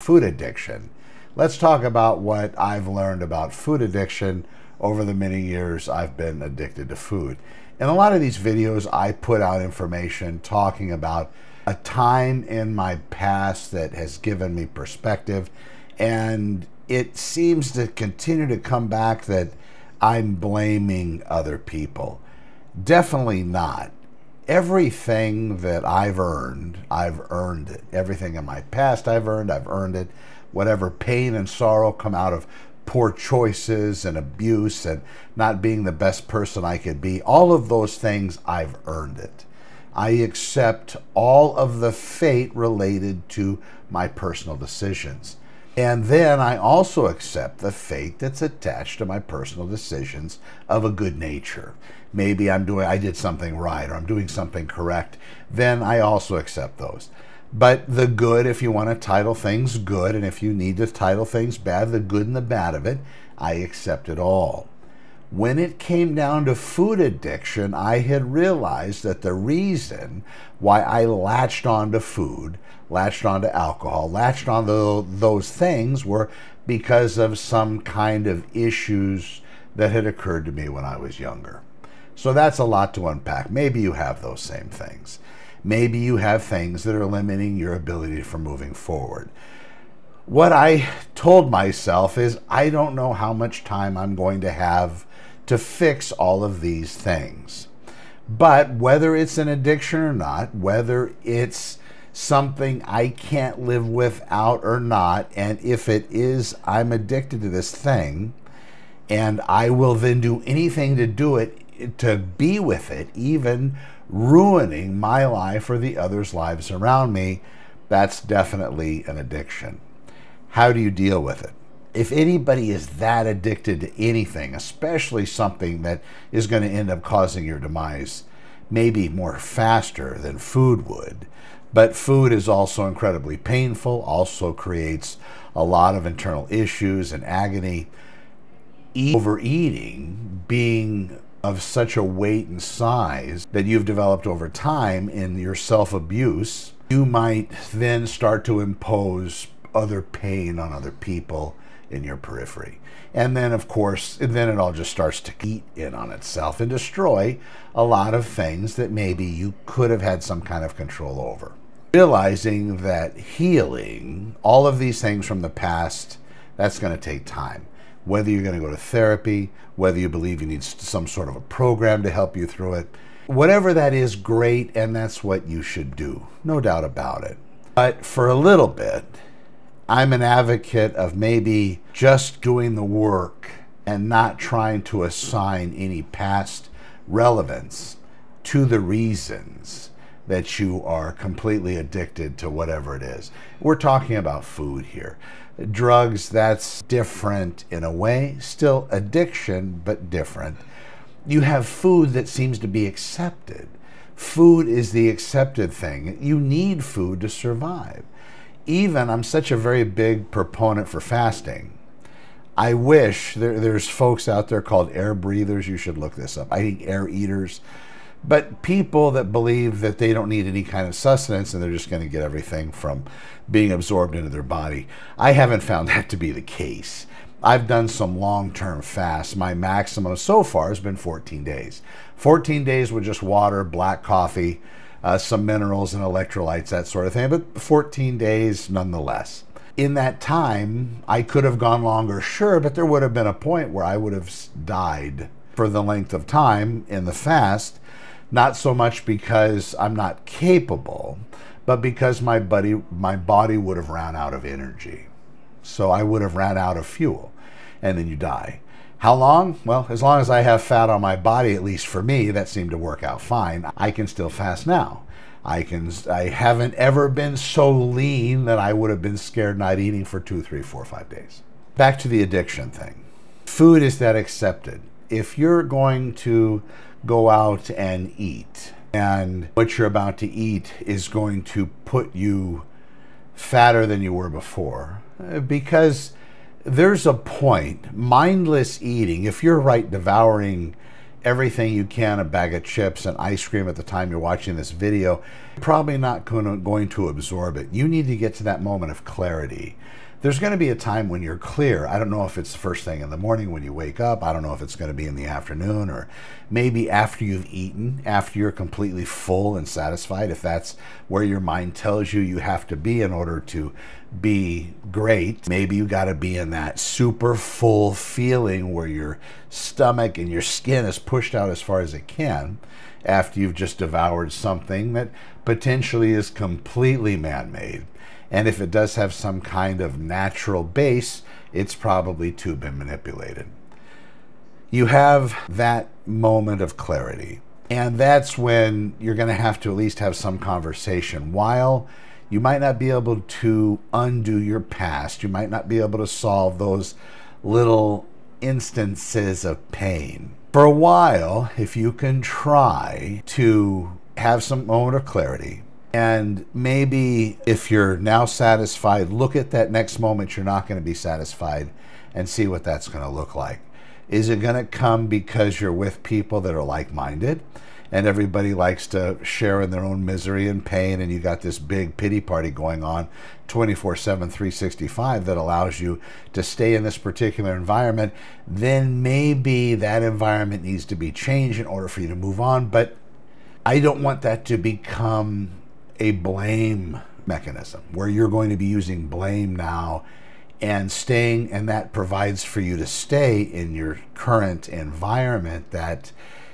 food addiction. Let's talk about what I've learned about food addiction over the many years I've been addicted to food. In a lot of these videos, I put out information talking about a time in my past that has given me perspective, and it seems to continue to come back that I'm blaming other people. Definitely not. Everything that I've earned it. Everything in my past I've earned it. Whatever pain and sorrow come out of poor choices and abuse and not being the best person I could be, all of those things, I've earned it. I accept all of the fate related to my personal decisions. And then I also accept the fate that's attached to my personal decisions of a good nature. Maybe I did something right, or I'm doing something correct. Then I also accept those. But the good, if you want to title things good, and if you need to title things bad, the good and the bad of it, I accept it all. When it came down to food addiction, I had realized that the reason why I latched onto food, latched onto alcohol, latched onto those things were because of some kind of issues that had occurred to me when I was younger. So that's a lot to unpack. Maybe you have those same things. Maybe you have things that are limiting your ability for moving forward. What I told myself is, I don't know how much time I'm going to have to fix all of these things. But whether it's an addiction or not, whether it's something I can't live without or not, and if it is, I'm addicted to this thing, and I will then do anything to do it, to be with it, even ruining my life or the others' lives around me, that's definitely an addiction. How do you deal with it? If anybody is that addicted to anything, especially something that is going to end up causing your demise, maybe more faster than food would, but food is also incredibly painful, also creates a lot of internal issues and agony. Overeating being of such a weight and size that you've developed over time in your self-abuse, you might then start to impose other pain on other people in your periphery. And then, of course, then it all just starts to eat in on itself and destroy a lot of things that maybe you could have had some kind of control over. Realizing that healing all of these things from the past, that's going to take time. Whether you're going to go to therapy, whether you believe you need some sort of a program to help you through it, whatever that is, great, and that's what you should do. No doubt about it. But for a little bit, I'm an advocate of maybe just doing the work and not trying to assign any past relevance to the reasons that you are completely addicted to whatever it is. We're talking about food here. Drugs, that's different in a way, still addiction, but different. You have food that seems to be accepted. Food is the accepted thing. You need food to survive. Even, I'm such a very big proponent for fasting. I wish, there's folks out there called air breathers, you should look this up. I think air eaters. But people that believe that they don't need any kind of sustenance and they're just going to get everything from being absorbed into their body. I haven't found that to be the case. I've done some long-term fasts. My maximum so far has been 14 days. 14 days with just water, black coffee, some minerals and electrolytes, that sort of thing, but 14 days nonetheless. In that time, I could have gone longer, sure, but there would have been a point where I would have died for the length of time in the fast, not so much because I'm not capable, but because my body would have ran out of energy. So I would have ran out of fuel, and then you die. How long? Well, as long as I have fat on my body, at least for me, that seemed to work out fine. I can still fast now. I haven't ever been so lean that I would have been scared not eating for 2, 3, 4, 5 days. Back to the addiction thing. Food is that accepted. If you're going to go out and eat, and what you're about to eat is going to put you fatter than you were before, because there's a point, mindless eating, if you're devouring everything you can, a bag of chips and ice cream at the time you're watching this video, you're probably not going to absorb it. You need to get to that moment of clarity. There's going to be a time when you're clear. I don't know if it's the first thing in the morning when you wake up. I don't know if it's going to be in the afternoon, or maybe after you've eaten, after you're completely full and satisfied, if that's where your mind tells you you have to be in order to be great. Maybe you got to be in that super full feeling where your stomach and your skin is pushed out as far as it can after you've just devoured something that potentially is completely man-made. And if it does have some kind of natural base, it's probably too been manipulated. You have that moment of clarity. And that's when you're going to have to at least have some conversation. While you might not be able to undo your past, you might not be able to solve those little instances of pain. For a while, if you can try to have some moment of clarity, and maybe if you're now satisfied, look at that next moment you're not going to be satisfied and see what that's going to look like. Is it going to come because you're with people that are like-minded and everybody likes to share in their own misery and pain, and you got this big pity party going on 24/7, 365 that allows you to stay in this particular environment? Then maybe that environment needs to be changed in order for you to move on. But I don't want that to become a blame mechanism where you're going to be using blame now and staying, and that provides for you to stay in your current environment that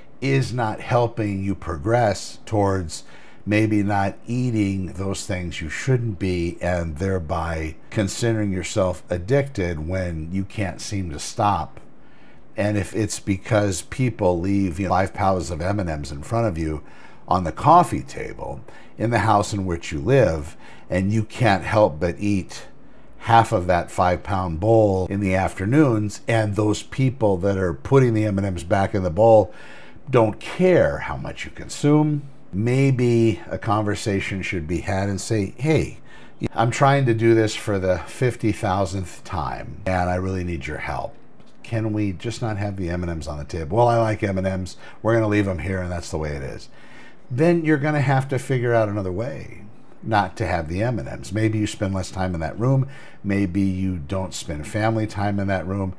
is not helping you progress towards maybe not eating those things you shouldn't be, and thereby considering yourself addicted when you can't seem to stop. And if it's because people leave 5 pounds of M&Ms in front of you on the coffee table in the house in which you live, and you can't help but eat half of that 5-pound bowl in the afternoons, and those people that are putting the M&Ms back in the bowl don't care how much you consume, maybe a conversation should be had and say, hey, I'm trying to do this for the 50,000th time, and I really need your help. Can we just not have the M&Ms on the table? Well, I like M&Ms. We're going to leave them here, and that's the way it is. Then you're going to have to figure out another way not to have the M&Ms. Maybe you spend less time in that room. Maybe you don't spend family time in that room.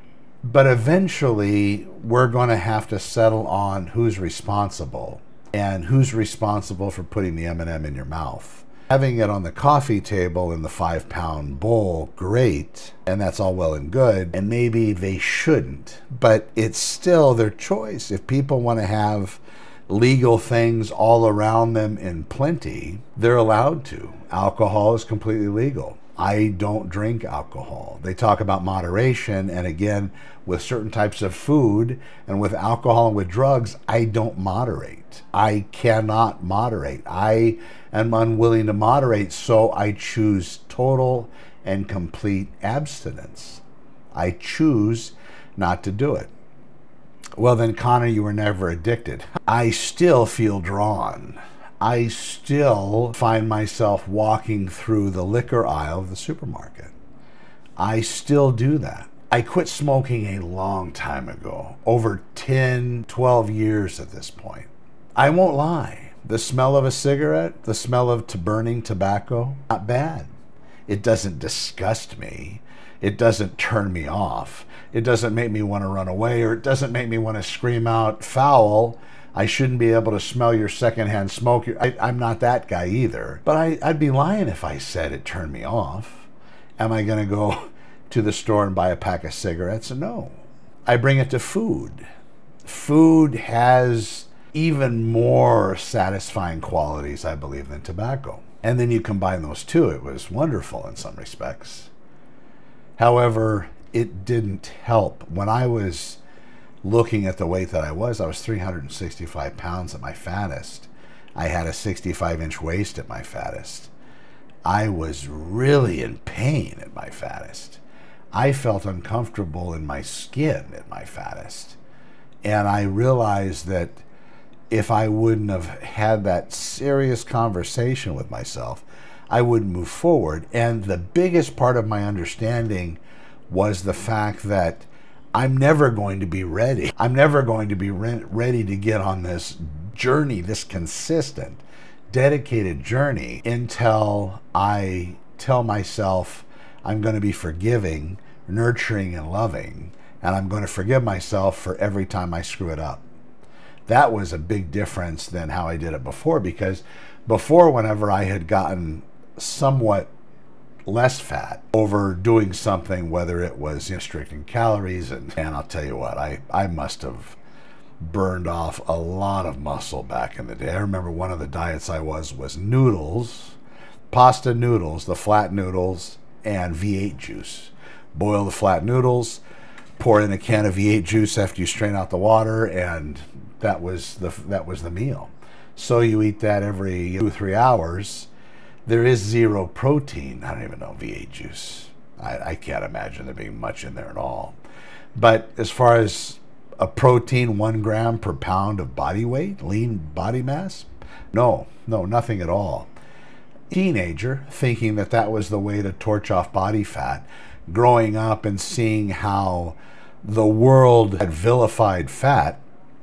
But eventually, we're going to have to settle on who's responsible and who's responsible for putting the M&M in your mouth. Having it on the coffee table in the 5-pound bowl, great, and that's all well and good, and maybe they shouldn't, but it's still their choice. If people want to have legal things all around them in plenty, they're allowed to. Alcohol is completely legal. I don't drink alcohol. They talk about moderation, and again, with certain types of food and with alcohol and with drugs, I don't moderate. I cannot moderate. I am unwilling to moderate, so I choose total and complete abstinence. I choose not to do it. Well then, Connor, you were never addicted. I still feel drawn. I still find myself walking through the liquor aisle of the supermarket. I still do that. I quit smoking a long time ago, over 10, 12 years at this point. I won't lie. The smell of a cigarette, the smell of burning tobacco, not bad. It doesn't disgust me. It doesn't turn me off. It doesn't make me want to run away, or it doesn't make me want to scream out, foul. I shouldn't be able to smell your secondhand smoke. I'm not that guy either. But I'd be lying if I said it turned me off. Am I going to go to the store and buy a pack of cigarettes? No. I bring it to food. Food has even more satisfying qualities, I believe, than tobacco. And then you combine those two. It was wonderful in some respects. However, it didn't help. When I was looking at the weight that I was 365 pounds at my fattest. I had a 65-inch waist at my fattest. I was really in pain at my fattest. I felt uncomfortable in my skin at my fattest. And I realized that if I wouldn't have had that serious conversation with myself, I wouldn't move forward. And the biggest part of my understanding was the fact that I'm never going to be ready. I'm never going to be ready to get on this journey, this consistent, dedicated journey, until I tell myself I'm going to be forgiving, nurturing, and loving, and I'm going to forgive myself for every time I screw it up. That was a big difference than how I did it before, because before, whenever I had gotten somewhat less fat over doing something, whether it was restricting calories, and I'll tell you what, I must have burned off a lot of muscle back in the day. I remember one of the diets I was noodles, pasta noodles, the flat noodles, and V8 juice. Boil the flat noodles, pour in a can of V8 juice after you strain out the water, and that was the meal. So you eat that every 2 or 3 hours. There is zero protein. I don't even know V8 juice. I can't imagine there being much in there at all. But as far as a protein, 1 gram per pound of body weight, lean body mass, no, nothing at all. Teenager, thinking that that was the way to torch off body fat, growing up and seeing how the world had vilified fat.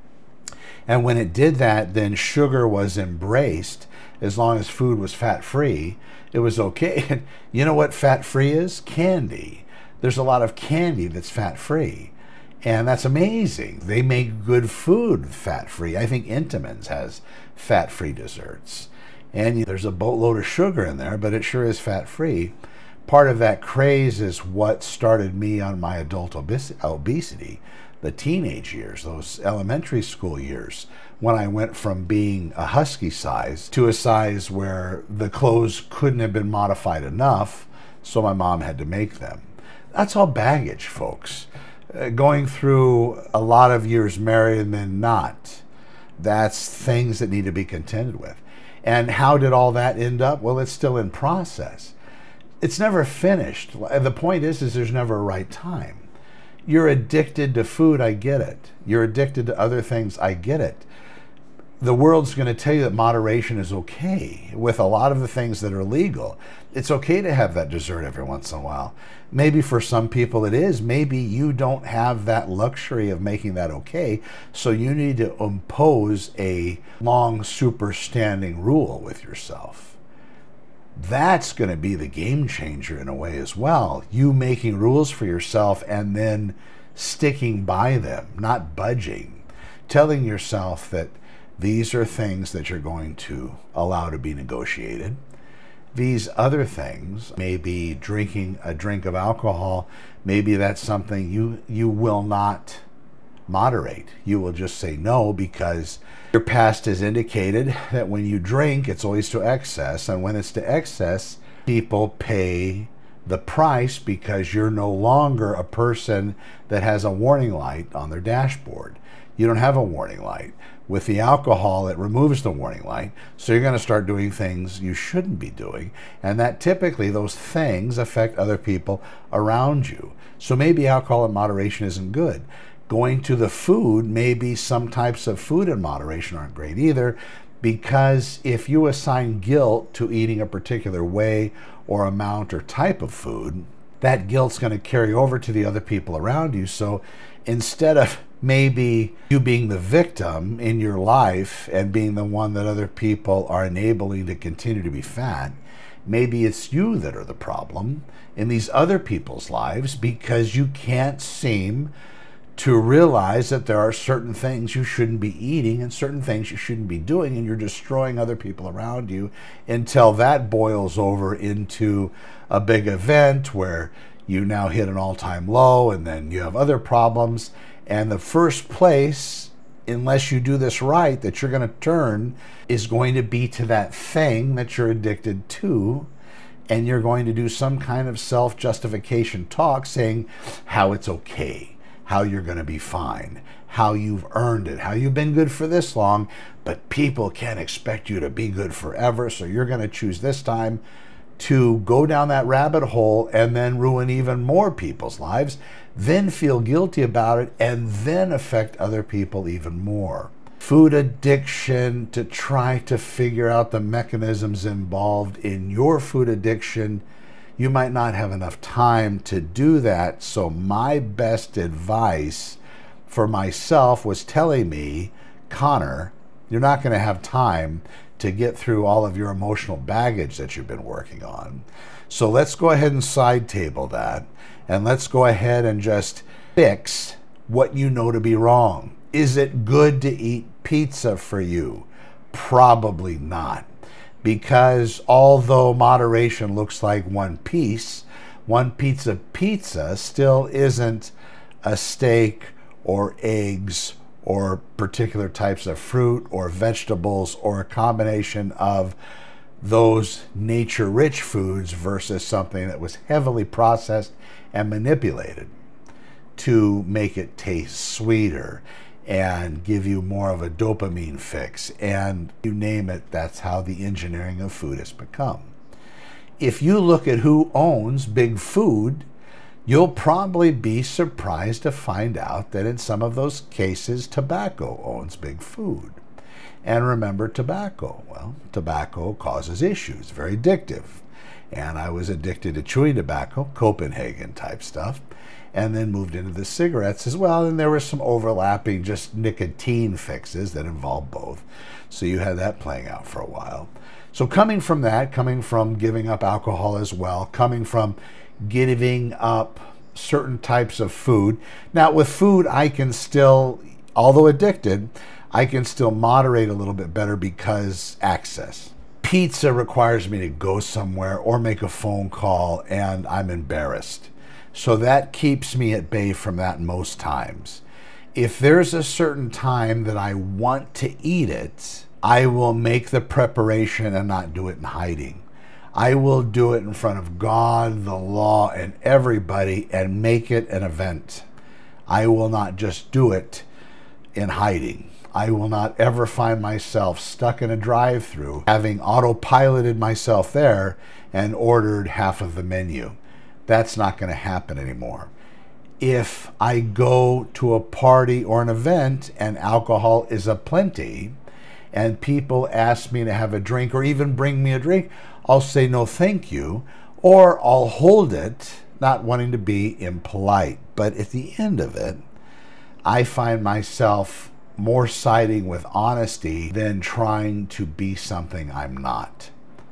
And when it did that, then sugar was embraced. As long as food was fat-free, it was okay. And you know what fat-free is? Candy. There's a lot of candy that's fat-free. And that's amazing. They make good food fat-free. I think Intamin's has fat-free desserts. And there's a boatload of sugar in there, but it sure is fat-free. Part of that craze is what started me on my adult obesity. The teenage years, those elementary school years, when I went from being a husky size to a size where the clothes couldn't have been modified enough, so my mom had to make them. That's all baggage, folks. Going through a lot of years married and then not, that's things that need to be contended with. And how did all that end up? Well, it's still in process. It's never finished. The point is there's never a right time. You're addicted to food, I get it. You're addicted to other things, I get it. The world's going to tell you that moderation is okay with a lot of the things that are legal. It's okay to have that dessert every once in a while. Maybe for some people it is. Maybe you don't have that luxury of making that okay, so you need to impose a long, superstanding rule with yourself. That's going to be the game changer in a way as well. You making rules for yourself and then sticking by them, not budging. Telling yourself that these are things that you're going to allow to be negotiated. These other things, maybe drinking a drink of alcohol, maybe that's something you will not moderate. You will just say no, because your past has indicated that when you drink, it's always to excess. And when it's to excess, people pay the price because you're no longer a person that has a warning light on their dashboard. You don't have a warning light. With the alcohol, it removes the warning light. So you're going to start doing things you shouldn't be doing. And that typically, those things affect other people around you. So maybe alcohol in moderation isn't good. Going to the food, maybe some types of food in moderation aren't great either, because if you assign guilt to eating a particular way or amount or type of food, that guilt's going to carry over to the other people around you. So instead of maybe you being the victim in your life and being the one that other people are enabling to continue to be fat, maybe it's you that are the problem in these other people's lives, because you can't seem to realize that there are certain things you shouldn't be eating and certain things you shouldn't be doing, and you're destroying other people around you until that boils over into a big event where you now hit an all-time low, and then you have other problems. And the first place, unless you do this right, that you're going to turn is going to be to that thing that you're addicted to, and you're going to do some kind of self-justification talk saying how it's okay, how you're going to be fine, how you've earned it, how you've been good for this long, but people can't expect you to be good forever, so you're going to choose this time to go down that rabbit hole and then ruin even more people's lives, then feel guilty about it, and then affect other people even more. Food addiction, to try to figure out the mechanisms involved in your food addiction, You might not have enough time to do that. So my best advice for myself was telling me, Connor, you're not going to have time to get through all of your emotional baggage that you've been working on. So let's go ahead and side table that, and let's go ahead and just fix what you know to be wrong. Is it good to eat pizza for you? Probably not. Because although moderation looks like one piece of pizza still isn't a steak or eggs or particular types of fruit or vegetables or a combination of those nature-rich foods versus something that was heavily processed and manipulated to make it taste sweeter and give you more of a dopamine fix, and you name it, that's how the engineering of food has become. If you look at who owns big food, you'll probably be surprised to find out that in some of those cases, tobacco owns big food. And remember tobacco. Well, tobacco causes issues, very addictive. And I was addicted to chewing tobacco, Copenhagen type stuff, and then moved into the cigarettes as well. And there were some overlapping just nicotine fixes that involved both. So you had that playing out for a while. So coming from that, coming from giving up alcohol as well, coming from giving up certain types of food. Now with food, I can still, although addicted, I can still moderate a little bit better because access. Pizza requires me to go somewhere or make a phone call, and I'm embarrassed. So that keeps me at bay from that most times. If there's a certain time that I want to eat it, I will make the preparation and not do it in hiding. I will do it in front of God, the law, and everybody and make it an event. I will not just do it in hiding. I will not ever find myself stuck in a drive-thru having autopiloted myself there and ordered half of the menu. That's not going to happen anymore. If I go to a party or an event and alcohol is aplenty and people ask me to have a drink or even bring me a drink, I'll say no thank you, or I'll hold it, not wanting to be impolite. But at the end of it, I find myself more siding with honesty than trying to be something I'm not.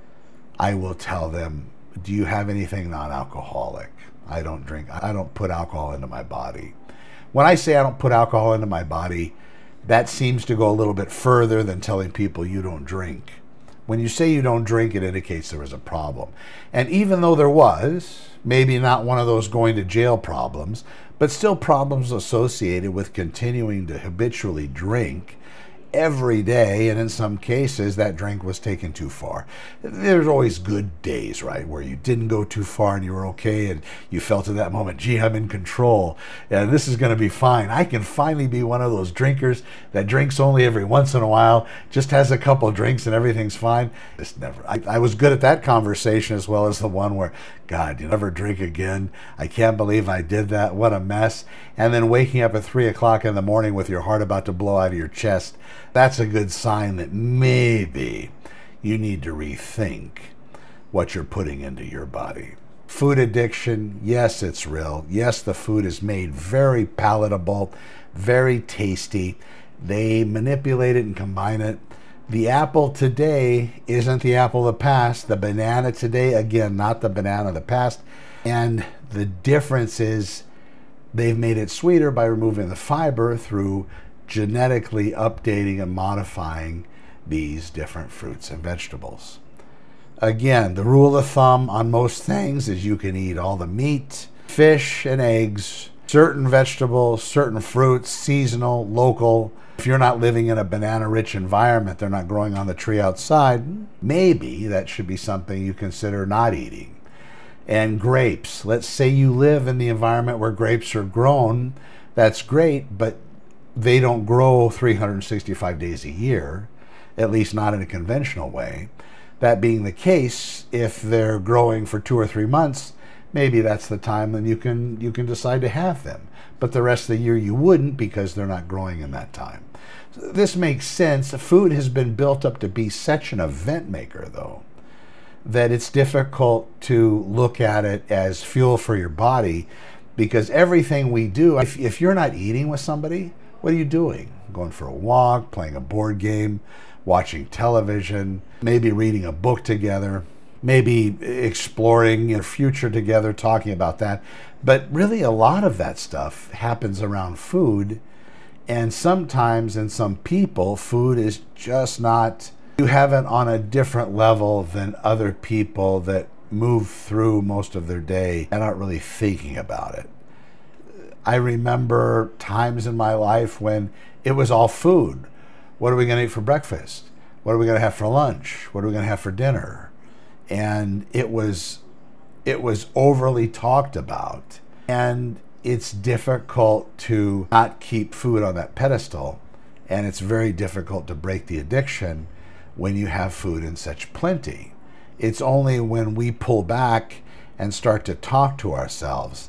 I will tell them, do you have anything non-alcoholic? I don't drink. I don't put alcohol into my body. When I say I don't put alcohol into my body, that seems to go a little bit further than telling people you don't drink. When you say you don't drink, it indicates there was a problem. And even though there was, maybe not one of those going to jail problems, but still problems associated with continuing to habitually drink every day, and in some cases that drink was taken too far. There's always good days, right, where you didn't go too far and you were okay and you felt at that moment, gee, I'm in control and this is going to be fine. I can finally be one of those drinkers that drinks only every once in a while, just has a couple of drinks and everything's fine. It's never. I was good at that conversation as well as the one where, God, you never drink again. I can't believe I did that. What a mess. And then waking up at 3 o'clock in the morning with your heart about to blow out of your chest. That's a good sign that maybe you need to rethink what you're putting into your body. Food addiction, yes, it's real. Yes, the food is made very palatable, very tasty. They manipulate it and combine it. The apple today isn't the apple of the past. The banana today, again, not the banana of the past. And the difference is they've made it sweeter by removing the fiber through genetically updating and modifying these different fruits and vegetables. Again, the rule of thumb on most things is you can eat all the meat, fish, and eggs, certain vegetables, certain fruits, seasonal, local. If you're not living in a banana-rich environment, they're not growing on the tree outside, maybe that should be something you consider not eating. And grapes, let's say you live in the environment where grapes are grown, that's great, but they don't grow 365 days a year, at least not in a conventional way. That being the case, if they're growing for 2 or 3 months, maybe that's the time when you can decide to have them. But the rest of the year you wouldn't because they're not growing in that time. This makes sense. Food has been built up to be such an event maker, though, that it's difficult to look at it as fuel for your body, because everything we do, if you're not eating with somebody, what are you doing? Going for a walk, playing a board game, watching television, maybe reading a book together, maybe exploring your future together, talking about that. But really a lot of that stuff happens around food. And sometimes in some people, food is just not, you have it on a different level than other people that move through most of their day and aren't really thinking about it. I remember times in my life when it was all food. What are we going to eat for breakfast? What are we going to have for lunch? What are we going to have for dinner? And it was overly talked about. And it's difficult to not keep food on that pedestal. And it's very difficult to break the addiction when you have food in such plenty. It's only when we pull back and start to talk to ourselves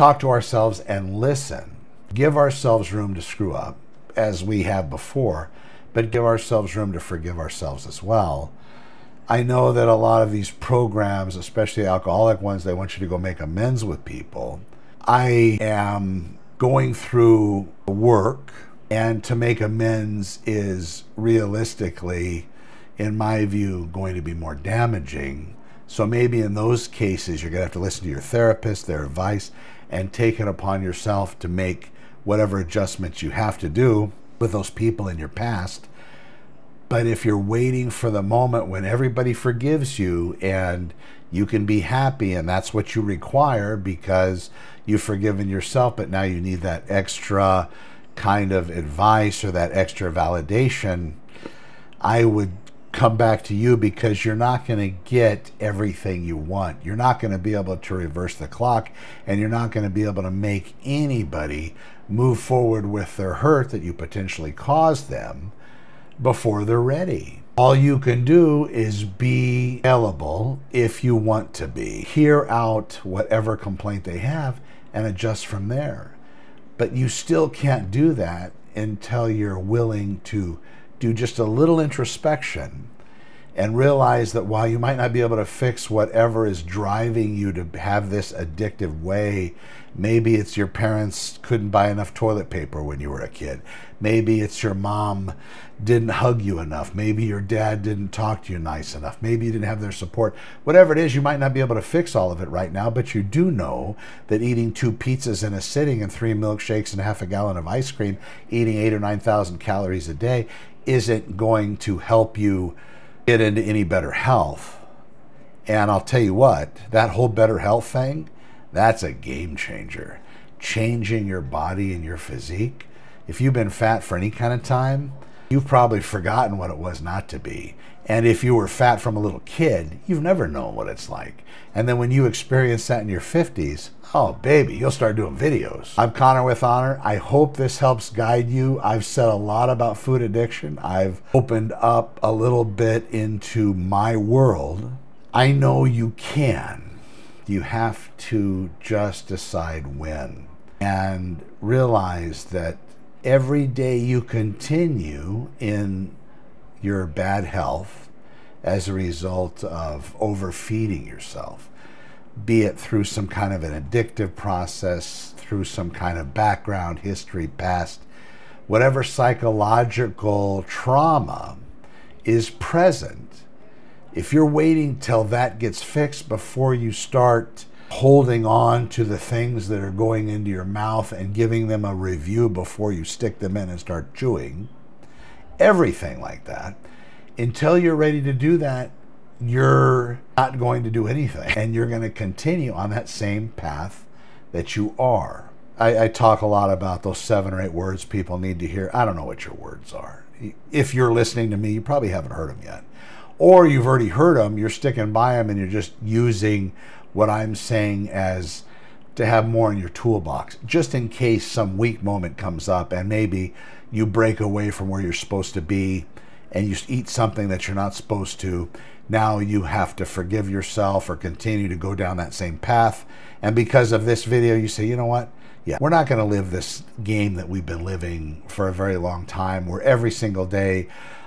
and listen, give ourselves room to screw up as we have before, but give ourselves room to forgive ourselves as well. I know that a lot of these programs, especially alcoholic ones, they want you to go make amends with people. I am going through work, and to make amends is realistically, in my view, going to be more damaging. So maybe in those cases, you're going to have to listen to your therapist, their advice, and take it upon yourself to make whatever adjustments you have to do with those people in your past. But if you're waiting for the moment when everybody forgives you and you can be happy, and that's what you require because you've forgiven yourself, but now you need that extra kind of advice or that extra validation, I would come back to you, because you're not going to get everything you want. You're not going to be able to reverse the clock, and you're not going to be able to make anybody move forward with their hurt that you potentially caused them before they're ready. All you can do is be available if you want to be. Hear out whatever complaint they have and adjust from there. But you still can't do that until you're willing to do just a little introspection and realize that while you might not be able to fix whatever is driving you to have this addictive way, maybe it's your parents couldn't buy enough toilet paper when you were a kid. Maybe it's your mom didn't hug you enough. Maybe your dad didn't talk to you nice enough. Maybe you didn't have their support. Whatever it is, you might not be able to fix all of it right now, but you do know that eating 2 pizzas in a sitting and 3 milkshakes and half a gallon of ice cream, eating 8,000 or 9,000 calories a day, isn't going to help you get into any better health. And I'll tell you what, that whole better health thing, that's a game changer. Changing your body and your physique. If you've been fat for any kind of time, you've probably forgotten what it was not to be. And if you were fat from a little kid, you've never known what it's like. And then when you experience that in your 50s, oh baby, you'll start doing videos. I'm Connor with Honor. I hope this helps guide you. I've said a lot about food addiction. I've opened up a little bit into my world. I know you can. You have to just decide when and realize that every day you continue in your bad health as a result of overfeeding yourself, be it through some kind of an addictive process, through some kind of background, history, past, whatever psychological trauma is present. If you're waiting till that gets fixed before you start holding on to the things that are going into your mouth and giving them a review before you stick them in and start chewing, everything like that, until you're ready to do that, you're not going to do anything. And you're going to continue on that same path that you are. I talk a lot about those 7 or 8 words people need to hear. I don't know what your words are. If you're listening to me, you probably haven't heard them yet. Or you've already heard them, you're sticking by them, and you're just using what I'm saying as to have more in your toolbox, just in case some weak moment comes up and maybe you break away from where you're supposed to be and you eat something that you're not supposed to. Now you have to forgive yourself or continue to go down that same path. And because of this video, you say, you know what? Yeah, we're not going to live this game that we've been living for a very long time, where every single day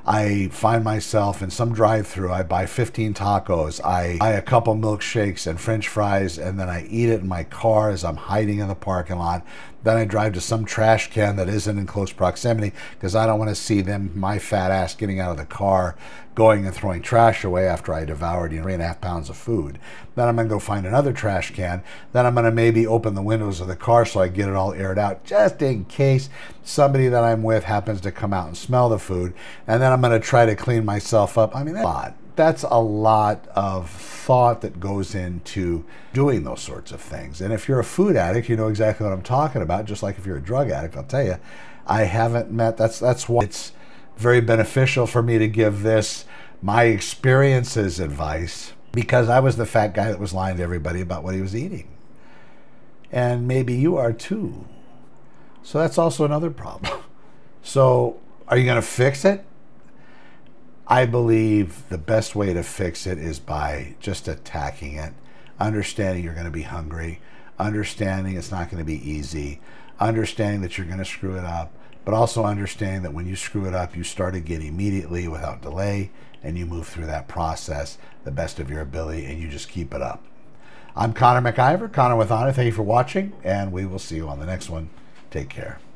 I find myself in some drive-through, I buy 15 tacos, I buy a couple milkshakes and french fries, and then I eat it in my car as I'm hiding in the parking lot. Then I drive to some trash can that isn't in close proximity because I don't want to see my fat ass getting out of the car, going and throwing trash away after I devoured 3.5 pounds of food. Then I'm going to go find another trash can. Then I'm going to maybe open the windows of the car so I get it all aired out, just in case somebody that I'm with happens to come out and smell the food. And then I'm going to try to clean myself up. I mean, that's a lot of thought that goes into doing those sorts of things. And if you're a food addict, you know exactly what I'm talking about. Just like if you're a drug addict, I'll tell you, I haven't met, that's why it's very beneficial for me to give this my experiences advice, because I was the fat guy that was lying to everybody about what he was eating. And maybe you are too. So that's also another problem. So are you going to fix it? I believe the best way to fix it is by just attacking it, understanding you're going to be hungry, understanding it's not going to be easy, understanding that you're going to screw it up, but also understanding that when you screw it up, you start again immediately without delay, and you move through that process the best of your ability, and you just keep it up. I'm Connor McIver, Connor with Honor. Thank you for watching, and we will see you on the next one. Take care.